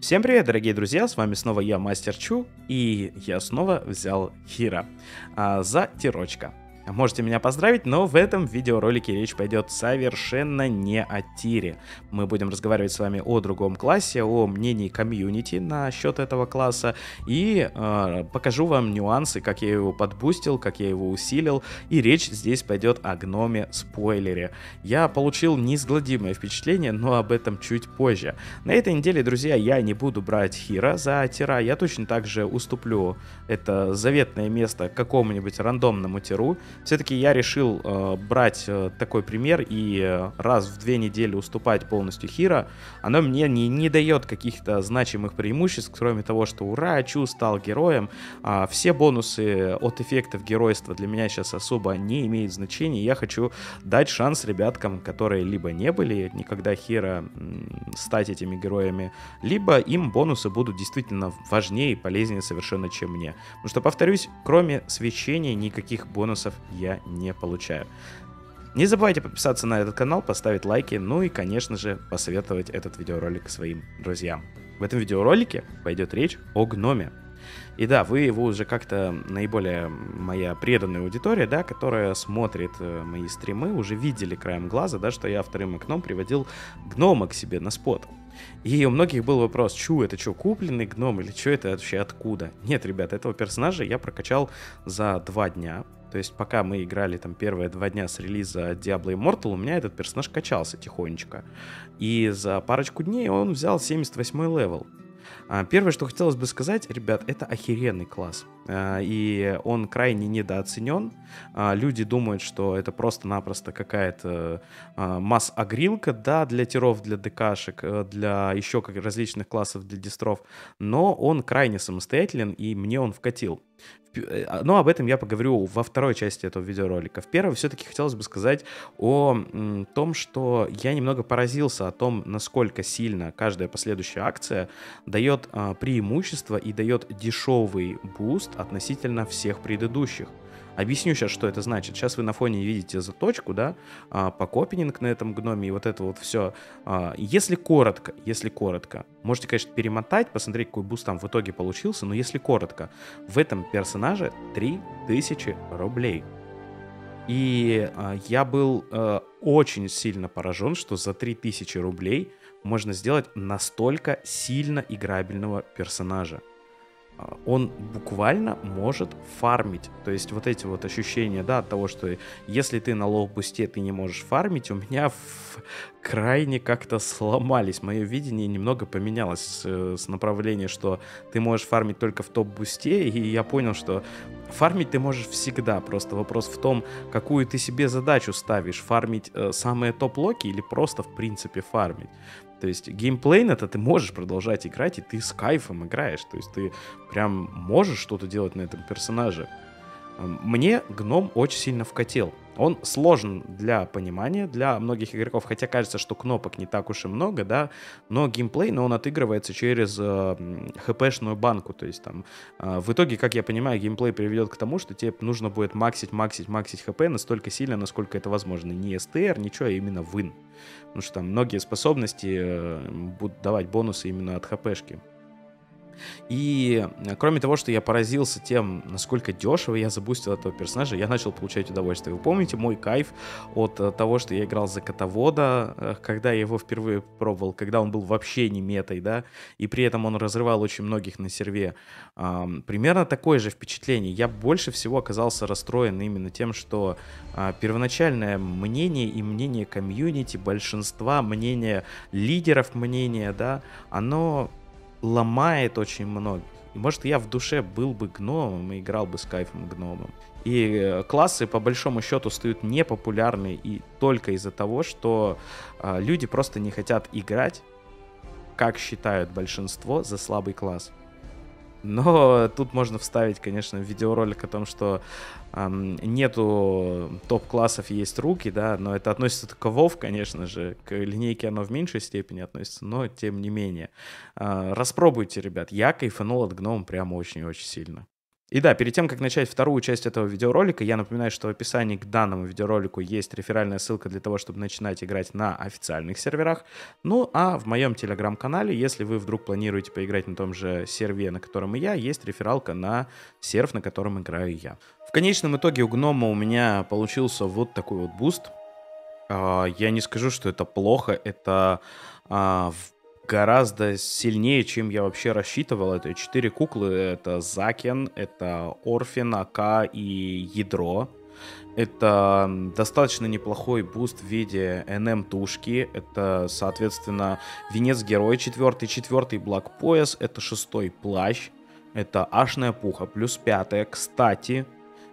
Всем привет, дорогие друзья, с вами снова я, Мастер Чу, и я снова взял Хира за тирочка. Можете меня поздравить, но в этом видеоролике речь пойдет совершенно не о тире. Мы будем разговаривать с вами о другом классе, о мнении комьюнити насчет этого класса, и покажу вам нюансы, как я его подбустил, как я его усилил, и речь здесь пойдет о гноме-спойлере. Я получил неизгладимое впечатление, но об этом чуть позже. На этой неделе, друзья, я не буду брать Хира за тира, я точно так же уступлю это заветное место какому-нибудь рандомному тиру. Все-таки я решил брать такой пример и раз в 2 недели уступать полностью Хира. Оно мне не дает каких-то значимых преимуществ, кроме того, что ура, Чу стал героем. Все бонусы от эффектов геройства для меня сейчас особо не имеют значения. Я хочу дать шанс ребяткам, которые либо не были никогда Хира, стать этими героями, либо им бонусы будут действительно важнее и полезнее совершенно, чем мне. Потому что, повторюсь, кроме свечения никаких бонусов я не получаю. Не забывайте подписаться на этот канал, поставить лайки, ну и, конечно же, посоветовать этот видеоролик своим друзьям. В этом видеоролике пойдет речь о гноме. И да, вы его уже как-то наиболее моя преданная аудитория, да, которая смотрит мои стримы, уже видели краем глаза, да, что я вторым окном приводил гнома к себе на спот. И у многих был вопрос, Чу, это что, купленный гном или что это вообще откуда? Нет, ребят, этого персонажа я прокачал за 2 дня. То есть пока мы играли там первые 2 дня с релиза Diablo Immortal, у меня этот персонаж качался тихонечко. И за парочку дней он взял 78 левел. Первое, что хотелось бы сказать, ребят, это охеренный класс. И он крайне недооценен. Люди думают, что это просто-напросто какая-то масс-агрилка, да, для тиров, для ДКшек, для еще различных классов, для дистров. Но он крайне самостоятелен, и мне он вкатил. Но об этом я поговорю во второй части этого видеоролика. В первой все-таки хотелось бы сказать о том, что я немного поразился о том, насколько сильно каждая последующая акция дает преимущество и дает дешевый буст относительно всех предыдущих. Объясню сейчас, что это значит. Сейчас вы на фоне видите заточку, да, покопининг на этом гноме и вот это вот все. Если коротко, можете, конечно, перемотать, посмотреть, какой буст там в итоге получился, но если коротко, в этом персонаже 3000 рублей. И я был очень сильно поражен, что за 3000 рублей можно сделать настолько сильно играбельного персонажа. Он буквально может фармить. То есть вот эти вот ощущения, да, от того, что если ты на лоу-бусте, ты не можешь фармить, у меня крайне как-то сломались. Мое видение немного поменялось с направления, что ты можешь фармить только в топ-бусте, и я понял, что фармить ты можешь всегда. Просто вопрос в том, какую ты себе задачу ставишь. Фармить самые топ-локи или просто в принципе фармить. То есть геймплейно-то ты можешь продолжать играть, и ты с кайфом играешь. То есть ты прям можешь что-то делать на этом персонаже. Мне гном очень сильно вкатил. Он сложен для понимания, для многих игроков, хотя кажется, что кнопок не так уж и много, да, но геймплейно он отыгрывается через хпшную банку, то есть там в итоге, как я понимаю, геймплей приведет к тому, что тебе нужно будет максить хп настолько сильно, насколько это возможно. Не СТР, ничего, а именно вин. Потому что там многие способности будут давать бонусы именно от хпшки. И кроме того, что я поразился тем, насколько дешево я забустил этого персонажа, я начал получать удовольствие. Вы помните мой кайф от того, что я играл за Котовода, когда я его впервые пробовал, когда он был вообще не метой, да, и при этом он разрывал очень многих на серве. Примерно такое же впечатление. Я больше всего оказался расстроен именно тем, что первоначальное мнение и мнение комьюнити, большинства, мнение лидеров мнения, да, оно ломает очень многих. И может, я в душе был бы гномом и играл бы с кайфом гномом. И классы, по большому счету, стают непопулярны и только из-за того, что люди просто не хотят играть, как считают большинство, за слабый класс. Но тут можно вставить, конечно, видеоролик о том, что нету топ-классов, есть руки, да, но это относится только к WoW, конечно же, к линейке оно в меньшей степени относится, но тем не менее. Распробуйте, ребят, я кайфанул от гнома прямо очень-очень сильно. И да, перед тем, как начать вторую часть этого видеоролика, я напоминаю, что в описании к данному видеоролику есть реферальная ссылка для того, чтобы начинать играть на официальных серверах. Ну, а в моем телеграм-канале, если вы вдруг планируете поиграть на том же сервере, на котором и я, есть рефералка на серв, на котором играю я. В конечном итоге у гнома у меня получился вот такой вот буст. Я не скажу, что это плохо, это гораздо сильнее, чем я вообще рассчитывал. Это 4 куклы, это Закен, это Орфин, АК и Ядро. Это достаточно неплохой буст в виде НМ-тушки. Это, соответственно, Венец-герой 4-й блок-пояс, это 6-й плащ, это Ашная пуха, плюс 5-я, кстати,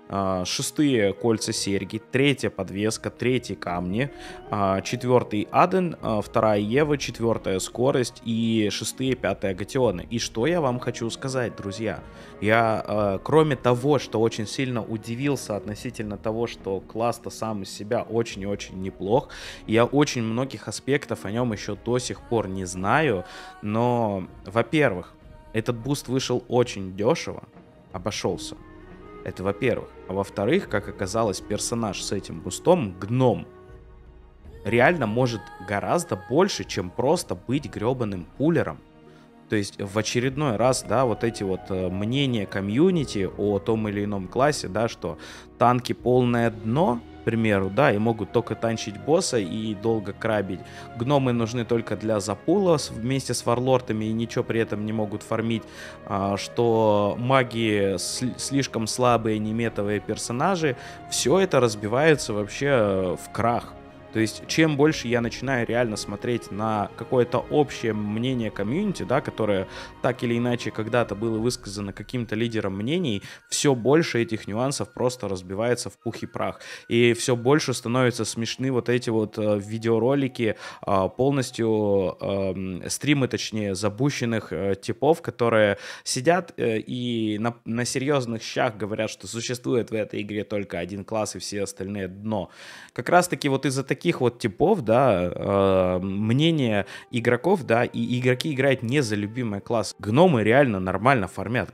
6-е кольца серьги, 3-я подвеска, 3-й камни, 4-й Аден, 2-я Ева, 4-я скорость и 6-е и 5-е агатионы. И что я вам хочу сказать, друзья? Я, кроме того, что очень сильно удивился относительно того, что класс-то сам из себя очень и очень неплох, я очень многих аспектов о нем еще до сих пор не знаю, но, во-первых, этот буст вышел очень дешево, обошелся. Это во-первых. А во-вторых, как оказалось, персонаж с этим бустом, гном, реально может гораздо больше, чем просто быть гребаным пулером. То есть в очередной раз, да, вот эти вот мнения комьюнити о том или ином классе, да, что танки полное дно, к примеру, да, и могут только танчить босса и долго крабить. Гномы нужны только для запула вместе с варлортами и ничего при этом не могут фармить. Что маги слишком слабые неметовые персонажи. Все это разбивается вообще в крах. То есть, чем больше я начинаю реально смотреть на какое-то общее мнение комьюнити, да, которое так или иначе когда-то было высказано каким-то лидером мнений, все больше этих нюансов просто разбивается в пух и прах. И все больше становятся смешны вот эти вот видеоролики, полностью стримы, точнее, запущенных типов, которые сидят и на серьезных щах говорят, что существует в этой игре только один класс и все остальные дно. Как раз-таки вот из-за таких вот типов, да, мнение игроков, да, и игроки играют не за любимый класс. Гномы реально нормально фармят,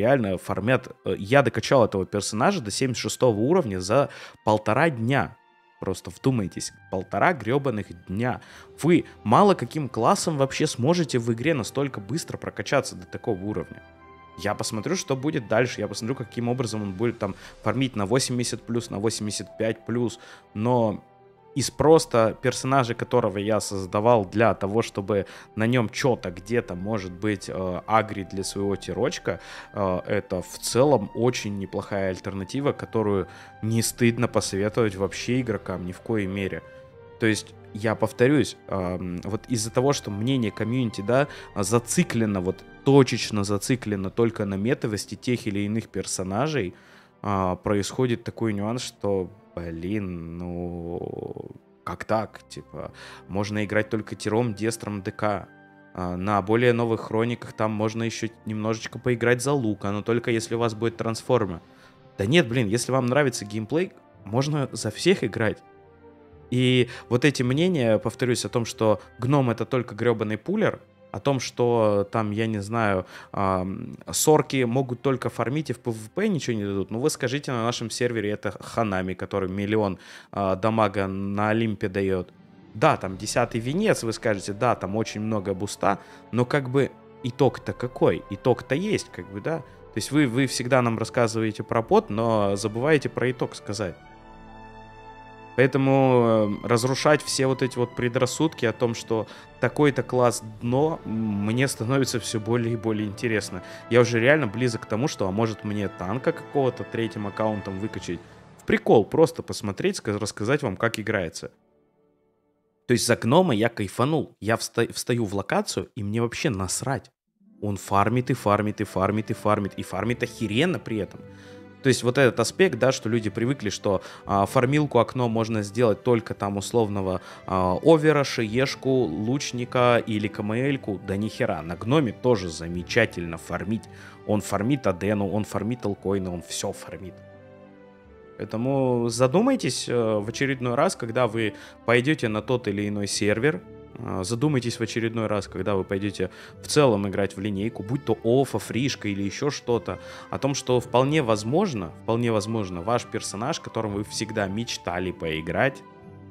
Я докачал этого персонажа до 76 уровня за 1,5 дня. Просто вдумайтесь, 1,5 гребаных дня. Вы мало каким классом вообще сможете в игре настолько быстро прокачаться до такого уровня. Я посмотрю, что будет дальше, я посмотрю, каким образом он будет там фармить на 80+, на 85+, но из просто персонажа, которого я создавал для того, чтобы на нем что-то где-то, может быть, агрить для своего тирочка, это в целом очень неплохая альтернатива, которую не стыдно посоветовать вообще игрокам ни в коей мере. То есть, я повторюсь, вот из-за того, что мнение комьюнити, да, зациклено, вот точечно зациклено только на метовости тех или иных персонажей, происходит такой нюанс, что, блин, ну, как так? Типа, можно играть только тиром, дестром, ДК. На более новых хрониках там можно еще немножечко поиграть за лука, но только если у вас будет трансформа. Да нет, блин, если вам нравится геймплей, можно за всех играть. И вот эти мнения, повторюсь, о том, что гном это только гребаный пулер, о том, что там, я не знаю, сорки могут только фармить и в PvP ничего не дадут. Ну вы скажите, на нашем сервере это Ханами, который 1 000 000 дамага на Олимпе дает. Да, там 10-й венец, вы скажете, да, там очень много буста, но как бы итог-то какой? Итог-то есть, как бы, да. То есть вы всегда нам рассказываете про бот, но забываете про итог сказать. Поэтому разрушать все вот эти вот предрассудки о том, что такой-то класс дно, мне становится все более и более интересно. Я уже реально близок к тому, что, а может мне танка какого-то третьим аккаунтом выкачать. В прикол просто посмотреть, рассказать вам, как играется. То есть за гнома я кайфанул. Я встаю в локацию, и мне вообще насрать. Он фармит и фармит и фармит и фармит. И фармит охеренно при этом. То есть вот этот аспект, да, что люди привыкли, что фармилку окно можно сделать только там условного овера, шиешку, лучника или КМЛ-ку, да нихера. На гноме тоже замечательно фармить. Он фармит Адену, он фармит Алкоина, он все фармит. Поэтому задумайтесь в очередной раз, когда вы пойдете на тот или иной сервер, Задумайтесь в очередной раз, когда вы пойдете в целом играть в линейку, будь то Офа, Фришка или еще что-то, о том, что вполне возможно, ваш персонаж, которым вы всегда мечтали поиграть,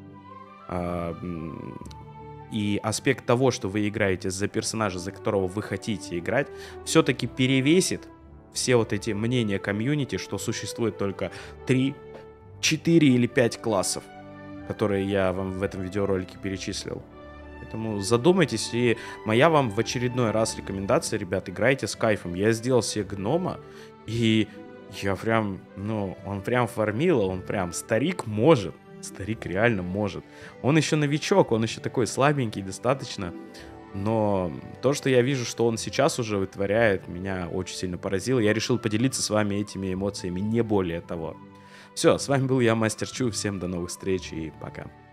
и аспект того, что вы играете за персонажа, за которого вы хотите играть, все-таки перевесит все вот эти мнения комьюнити, что существует только 3, 4 или 5 классов, которые я вам в этом видеоролике перечислил. Поэтому задумайтесь, и моя вам в очередной раз рекомендация, ребят, играйте с кайфом. Я сделал себе гнома, и я прям, он прям фармил, он прям старик может. Старик реально может. Он еще новичок, он еще такой слабенький достаточно. Но то, что я вижу, что он сейчас уже вытворяет, меня очень сильно поразило. Я решил поделиться с вами этими эмоциями, не более того. Все, с вами был я, Мастер Чу. Всем до новых встреч и пока.